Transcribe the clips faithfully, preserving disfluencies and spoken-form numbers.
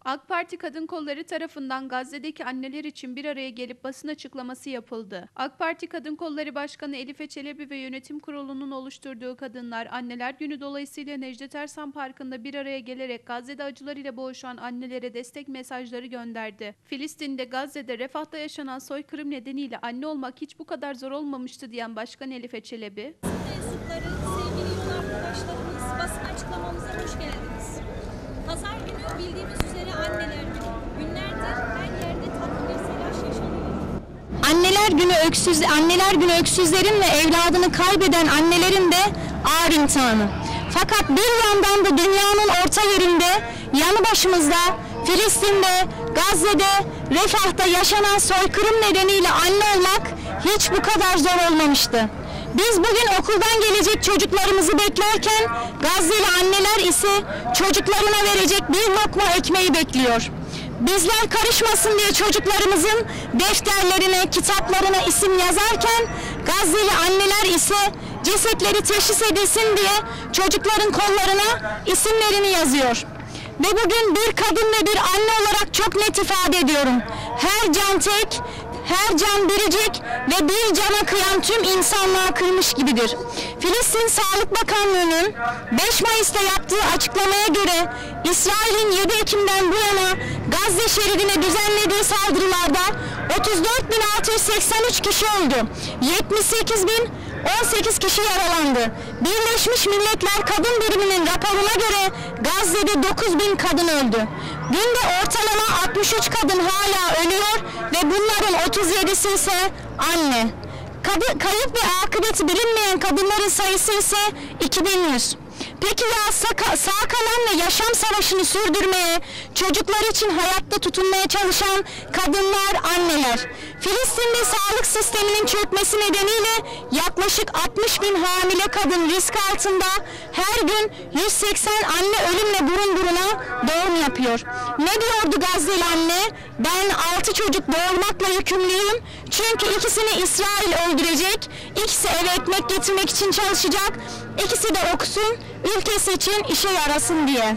AK Parti Kadın Kolları tarafından Gazze'deki anneler için bir araya gelip basın açıklaması yapıldı. AK Parti Kadın Kolları Başkanı Elife Çelebi ve Yönetim Kurulu'nun oluşturduğu kadınlar Anneler Günü dolayısıyla Necdet Ersan Parkı'nda bir araya gelerek Gazze'de acılar ile boğuşan annelere destek mesajları gönderdi. Filistin'de, Gazze'de, Refah'ta yaşanan soykırım nedeniyle anne olmak hiç bu kadar zor olmamıştı diyen Başkan Elife Çelebi, mensupları, sevgili yol arkadaşlarımız, basın açıklamamıza hoş geldiniz. Pazar günü bildiğimiz üzere anneler günü. Günlerdir her yerde tatlı bir telaş yaşanıyor. Anneler günü öksüz, anneler günü öksüzlerin ve evladını kaybeden annelerin de ağır imtihanı. Fakat bir yandan da dünyanın orta yerinde, yanı başımızda, Filistin'de, Gazze'de, Refah'ta yaşanan soykırım nedeniyle anne olmak hiç bu kadar zor olmamıştı. Biz bugün okuldan gelecek çocuklarımızı beklerken Gazze'li anneler ise çocuklarına verecek bir lokma ekmeği bekliyor. Bizler karışmasın diye çocuklarımızın defterlerine, kitaplarına isim yazarken Gazze'li anneler ise cesetleri teşhis edilsin diye çocukların kollarına isimlerini yazıyor. Ve bugün bir kadın ve bir anne olarak çok net ifade ediyorum. Her can tek, her can biricik ve bir cana kıyan tüm insanlığa kıymış gibidir. Filistin Sağlık Bakanlığı'nın beş Mayıs'ta yaptığı açıklamaya göre İsrail'in yedi Ekim'den bu yana Gazze şeridine düzenlediği saldırılarda otuz dört bin altı yüz seksen üç kişi öldü. yetmiş sekiz bin on sekiz kişi yaralandı. Birleşmiş Milletler Kadın Biriminin raporuna göre Gazze'de dokuz bin kadın öldü. Günde ortalama altmış üç kadın hala ölüyor ve bunların otuz yedisi ise anne. Kadı, kayıp ve akıbeti bilinmeyen kadınların sayısı ise iki bin yüz. Peki ya sağ, sağ kalan ve yaşam savaşını sürdürmeye, çocuklar için hayatta tutunmaya çalışan kadınlar, anneler. Filistin'de sağlık sisteminin çökmesi nedeniyle yaklaşık altmış bin hamile kadın risk altında, her gün yüz seksen anne ölümle burun buruna doğum yapıyor. Ne diyordu Gazze'li anne? Ben altı çocuk doğurmakla yükümlüyüm çünkü ikisini İsrail öldürecek, ikisi eve ekmek getirmek için çalışacak, ikisi de okusun, ülkesi için işe yarasın diye.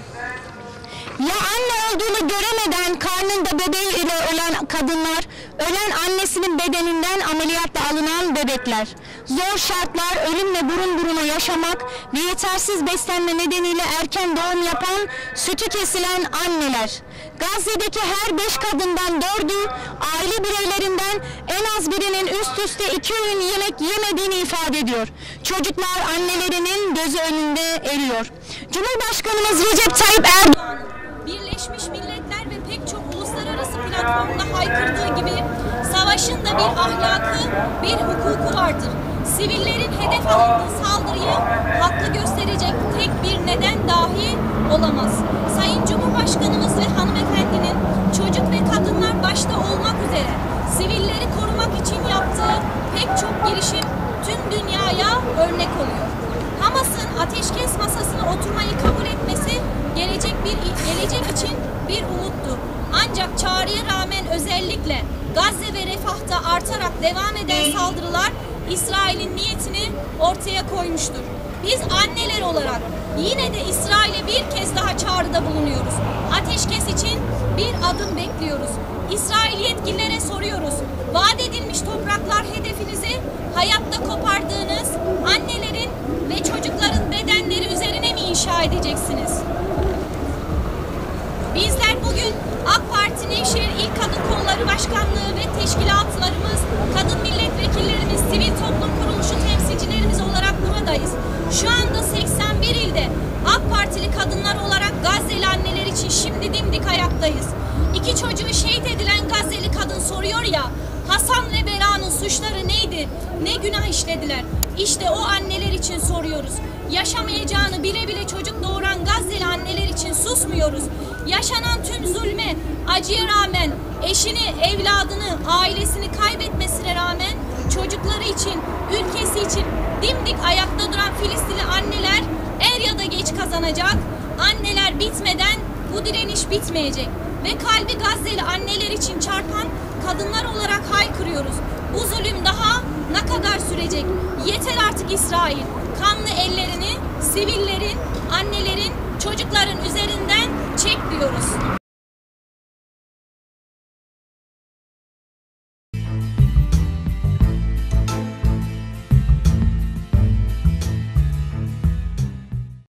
Ya anne olduğunu göremeden karnında bebeğiyle ölen kadınlar, ölen annesinin bedeninden ameliyatla alınan bebekler. Zor şartlar, ölümle burun buruna yaşamak ve yetersiz beslenme nedeniyle erken doğum yapan, sütü kesilen anneler. Gazze'deki her beş kadından dördü aile bireylerinden en az birinin üst üste iki öğün yemek yemediğini ifade ediyor. Çocuklar annelerinin gözü önünde eriyor. Cumhurbaşkanımız Recep Tayyip Erdoğan, Birleşmiş Milletler ve pek çok uluslararası platformda haykırdığı gibi savaşın da bir ahlakı, bir hukuku vardır. Sivillerin hedef alındığı saldırıyı haklı gösterecek tek bir neden dahi olamaz. Sayın Cumhurbaşkanımız ve hanımefendinin çocuk ve kadınlar başta olmak üzere sivilleri korumak için yaptığı pek çok girişim tüm dünyaya örnek oluyor. Hamas'ın ateşkes masasına oturmayı kabul etmesi gelecek bir gelecek için bir umuttu. Ancak çağrıya rağmen özellikle Gazze ve Refah'ta artarak devam eden saldırılar İsrail'in niyetini ortaya koymuştur. Biz anneler olarak yine de İsrail'e bir kez daha çağrıda bulunuyoruz. Ateşkes için bir adım bekliyoruz. İsrail yetkililere soruyoruz. Vaat edilmiş topraklar hedefinizi hayatta kopardığınız annelerin ve çocukların bedenleri üzerine mi inşa edeceksiniz? Bizler bugün AK Parti Nevşehir İl Kadın Kolları Başkanlığı ve teşkilatlarımız, kadın milletvekillerimiz, sivil toplum kuruluşu temsilcilerimiz olarak buradayız. Şu anda seksen bir ilde AK Partili kadınlar olarak Gazze'li anneler için şimdi dimdik ayaktayız. İki çocuğu şehit edilen Gazze'li kadın soruyor ya, Hasan ve Bera'nın suçları neydi? Ne günah işlediler? İşte o anneler için soruyoruz. Yaşamayacağını bile bile çocuk doğuran Gazze'li anneler için susmuyoruz. Yaşanan tüm zulme, acıya rağmen eşini, evladını, ailesini kaybetmesine rağmen çocukları için, ülkesi için dimdik ayakta duran Filistinli anneler er ya da geç kazanacak. Anneler bitmeden bu direniş bitmeyecek. Ve kalbi Gazze'li anneler için çarpan kadınlar olarak haykırıyoruz. Bu zulüm daha ne kadar sürecek? Yeter artık İsrail. Kanlı ellerini sivillerin, annelerin, çocukların üzerinden çek diyoruz.